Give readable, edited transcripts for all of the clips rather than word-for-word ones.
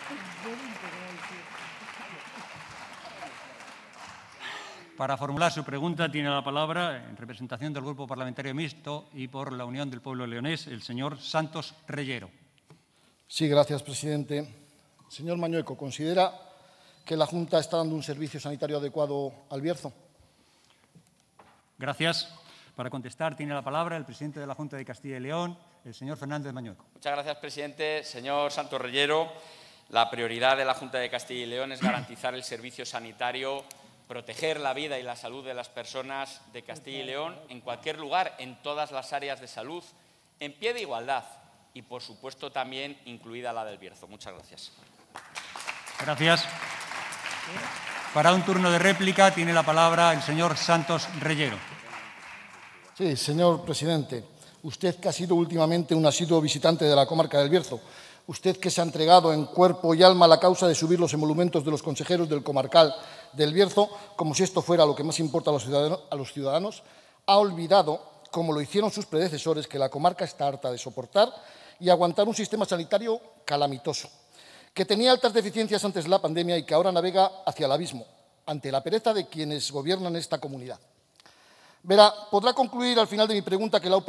Para formular su pregunta tiene la palabra, en representación del Grupo Parlamentario Mixto y por la Unión del Pueblo Leonés, el señor Santos Reyero. Sí, gracias, presidente. Señor Mañueco, ¿considera que la Junta está dando un servicio sanitario adecuado al Bierzo? Gracias. Para contestar tiene la palabra el presidente de la Junta de Castilla y León, el señor Fernández Mañueco. Muchas gracias, presidente. Señor Santos Reyero, la prioridad de la Junta de Castilla y León es garantizar el servicio sanitario, proteger la vida y la salud de las personas de Castilla y León en cualquier lugar, en todas las áreas de salud, en pie de igualdad y, por supuesto, también incluida la del Bierzo. Muchas gracias. Gracias. Para un turno de réplica tiene la palabra el señor Santos Reyero. Sí, señor presidente. Usted que ha sido últimamente un asiduo visitante de la comarca del Bierzo, usted que se ha entregado en cuerpo y alma a la causa de subir los emolumentos de los consejeros del comarcal del Bierzo, como si esto fuera lo que más importa a los ciudadanos, ha olvidado, como lo hicieron sus predecesores, que la comarca está harta de soportar y aguantar un sistema sanitario calamitoso, que tenía altas deficiencias antes de la pandemia y que ahora navega hacia el abismo, ante la pereza de quienes gobiernan esta comunidad. Verá, podrá concluir al final de mi pregunta que la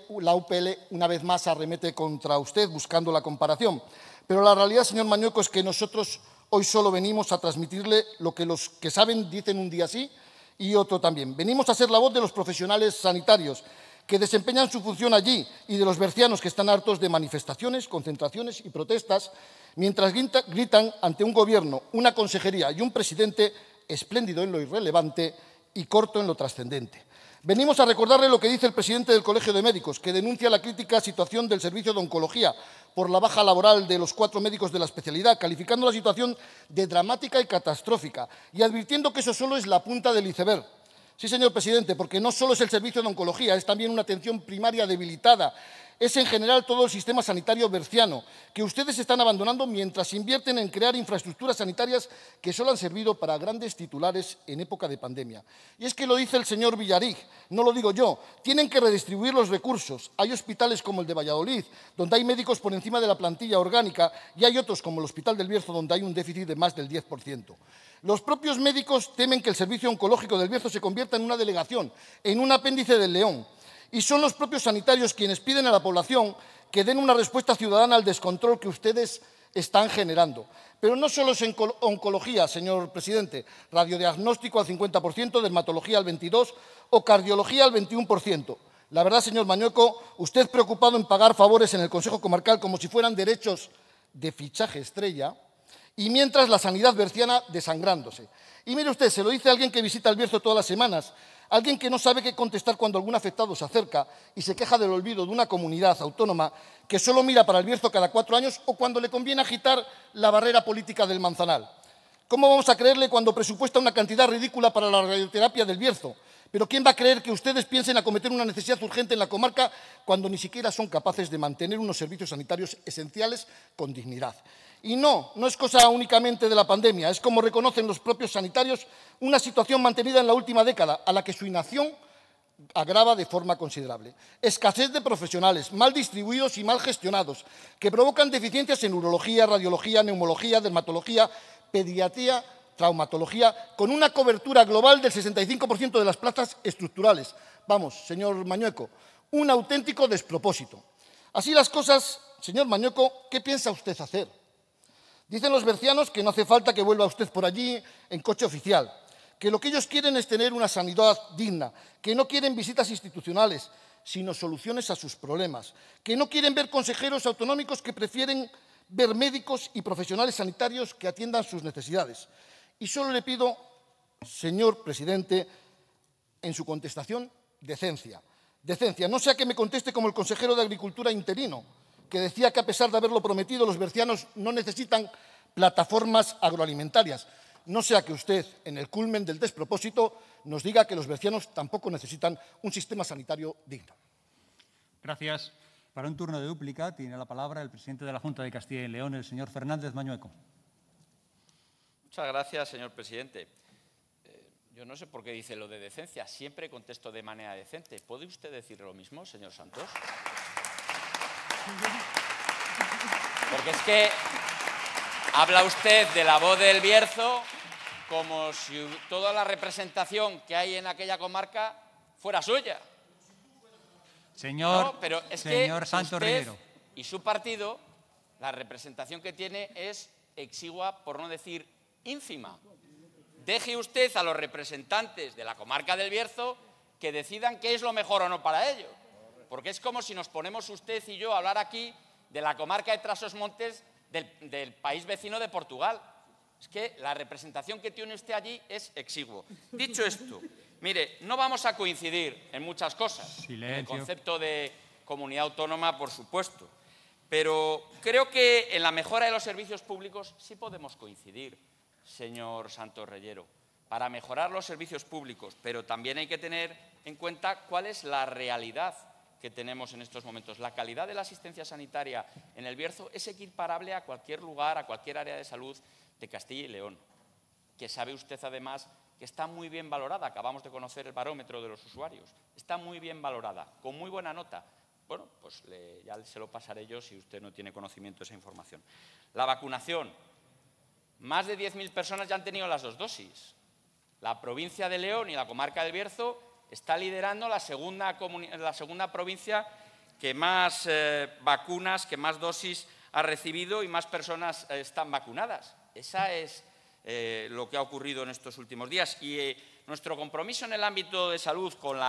UPL una vez más arremete contra usted buscando la comparación, pero la realidad, señor Mañueco, es que nosotros hoy solo venimos a transmitirle lo que los que saben dicen un día sí y otro también. Venimos a ser la voz de los profesionales sanitarios que desempeñan su función allí y de los bercianos que están hartos de manifestaciones, concentraciones y protestas, mientras gritan ante un gobierno, una consejería y un presidente espléndido en lo irrelevante y corto en lo trascendente. Venimos a recordarle lo que dice el presidente del Colegio de Médicos, que denuncia la crítica situación del servicio de oncología por la baja laboral de los 4 médicos de la especialidad, calificando la situación de dramática y catastrófica y advirtiendo que eso solo es la punta del iceberg. Sí, señor presidente, porque no solo es el servicio de oncología, es también una atención primaria debilitada, es en general todo el sistema sanitario berciano, que ustedes están abandonando mientras invierten en crear infraestructuras sanitarias que solo han servido para grandes titulares en época de pandemia. Y es que lo dice el señor Villarig, no lo digo yo, tienen que redistribuir los recursos. Hay hospitales como el de Valladolid, donde hay médicos por encima de la plantilla orgánica, y hay otros como el Hospital del Bierzo, donde hay un déficit de más del 10%. Los propios médicos temen que el servicio oncológico del Bierzo se convierta en una delegación, en un apéndice del León. Y son los propios sanitarios quienes piden a la población que den una respuesta ciudadana al descontrol que ustedes están generando. Pero no solo es oncología, señor presidente, radiodiagnóstico al 50%, dermatología al 22% o cardiología al 21%. La verdad, señor Mañueco, usted preocupado en pagar favores en el Consejo Comarcal como si fueran derechos de fichaje estrella, y mientras la sanidad berciana desangrándose. Y mire usted, se lo dice alguien que visita el Bierzo todas las semanas, alguien que no sabe qué contestar cuando algún afectado se acerca y se queja del olvido de una comunidad autónoma que solo mira para el Bierzo cada 4 años o cuando le conviene agitar la barrera política del Manzanal. ¿Cómo vamos a creerle cuando presupuesta una cantidad ridícula para la radioterapia del Bierzo? Pero ¿quién va a creer que ustedes piensen acometer una necesidad urgente en la comarca cuando ni siquiera son capaces de mantener unos servicios sanitarios esenciales con dignidad? Y no es cosa únicamente de la pandemia, es como reconocen los propios sanitarios una situación mantenida en la última década, a la que su inacción agrava de forma considerable. Escasez de profesionales, mal distribuidos y mal gestionados, que provocan deficiencias en urología, radiología, neumología, dermatología, pediatría, traumatología, con una cobertura global del 65% de las plazas estructurales. Vamos, señor Mañueco, un auténtico despropósito. Así las cosas, señor Mañueco, ¿qué piensa usted hacer? Dicen los bercianos que no hace falta que vuelva usted por allí en coche oficial, que lo que ellos quieren es tener una sanidad digna, que no quieren visitas institucionales, sino soluciones a sus problemas, que no quieren ver consejeros autonómicos que prefieren ver médicos y profesionales sanitarios que atiendan sus necesidades. Y solo le pido, señor presidente, en su contestación, decencia. Decencia, no sea que me conteste como el consejero de Agricultura interino, que decía que a pesar de haberlo prometido, los bercianos no necesitan plataformas agroalimentarias. No sea que usted, en el culmen del despropósito, nos diga que los bercianos tampoco necesitan un sistema sanitario digno. Gracias. Para un turno de dúplica tiene la palabra el presidente de la Junta de Castilla y León, el señor Fernández Mañueco. Muchas gracias, señor presidente. Yo no sé por qué dice lo de decencia. Siempre contesto de manera decente. ¿Puede usted decir lo mismo, señor Santos? Porque es que Habla usted de la voz del Bierzo como si toda la representación que hay en aquella comarca fuera suya. Señor, No, pero es señor que Santos usted Reyero. y su partido, la representación que tiene es exigua, por no decir ínfima. Deje usted a los representantes de la comarca del Bierzo que decidan qué es lo mejor o no para ellos. Porque es como si nos ponemos usted y yo a hablar aquí de la comarca de Trás-os-Montes del país vecino de Portugal. Es que la representación que tiene usted allí es exiguo. Dicho esto, mire, no vamos a coincidir en muchas cosas. Silencio. En el concepto de comunidad autónoma, por supuesto. Pero creo que en la mejora de los servicios públicos sí podemos coincidir, señor Santos Reyero, para mejorar los servicios públicos. Pero también hay que tener en cuenta cuál es la realidad que tenemos en estos momentos. La calidad de la asistencia sanitaria en el Bierzo es equiparable a cualquier lugar, a cualquier área de salud de Castilla y León, que sabe usted además que está muy bien valorada. Acabamos de conocer el barómetro de los usuarios. Está muy bien valorada, con muy buena nota. Bueno, pues ya se lo pasaré yo si usted no tiene conocimiento de esa información. La vacunación. Más de 10.000 personas ya han tenido las 2 dosis. La provincia de León y la comarca del Bierzo está liderando la segunda provincia que más vacunas, que más dosis ha recibido y más personas están vacunadas. Esa es lo que ha ocurrido en estos últimos días. Y nuestro compromiso en el ámbito de salud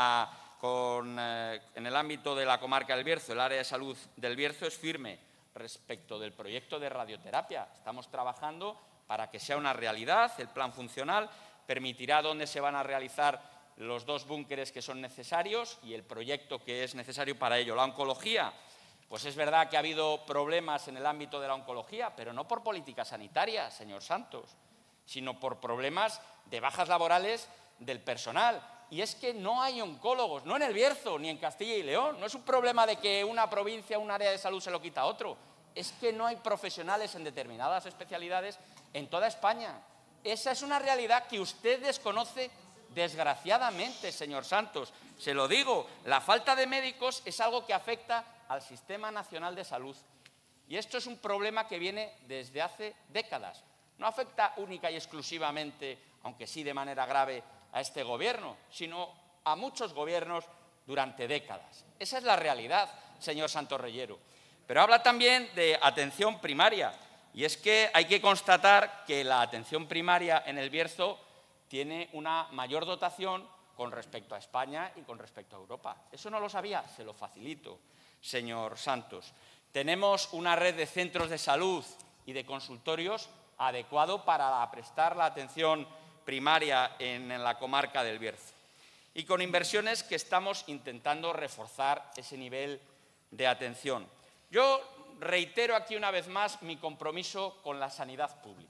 en el ámbito de la comarca del Bierzo, el área de salud del Bierzo, es firme respecto del proyecto de radioterapia. Estamos trabajando para que sea una realidad. El plan funcional permitirá dónde se van a realizar los 2 búnkeres que son necesarios y el proyecto que es necesario para ello. La oncología, pues es verdad que ha habido problemas en el ámbito de la oncología, pero no por política sanitaria, señor Santos, sino por problemas de bajas laborales del personal. Y es que no hay oncólogos, no en el Bierzo ni en Castilla y León. No es un problema de que una provincia, un área de salud se lo quita a otro. Es que no hay profesionales en determinadas especialidades en toda España. Esa es una realidad que usted desconoce desgraciadamente, señor Santos. Se lo digo, la falta de médicos es algo que afecta al Sistema Nacional de Salud. Y esto es un problema que viene desde hace décadas. No afecta única y exclusivamente, aunque sí de manera grave, a este gobierno, sino a muchos gobiernos durante décadas. Esa es la realidad, señor Santos Reyero. Pero habla también de atención primaria. Y es que hay que constatar que la atención primaria en el Bierzo tiene una mayor dotación con respecto a España y con respecto a Europa. Eso no lo sabía, se lo facilito, señor Santos. Tenemos una red de centros de salud y de consultorios adecuado para prestar la atención primaria en la comarca del Bierzo. Y con inversiones que estamos intentando reforzar ese nivel de atención. Yo reitero aquí una vez más mi compromiso con la sanidad pública.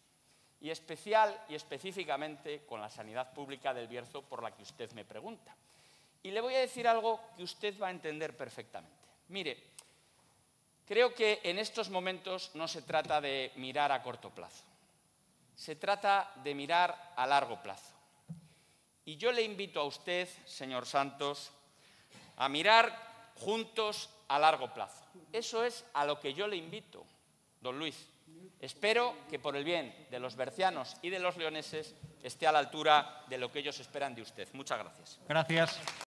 Y especial y específicamente con la sanidad pública del Bierzo, por la que usted me pregunta. Y le voy a decir algo que usted va a entender perfectamente. Mire, creo que en estos momentos no se trata de mirar a corto plazo. Se trata de mirar a largo plazo. Y yo le invito a usted, señor Santos, a mirar juntos a largo plazo. Eso es a lo que yo le invito, don Luis. Espero que por el bien de los bercianos y de los leoneses esté a la altura de lo que ellos esperan de usted. Muchas gracias. Gracias.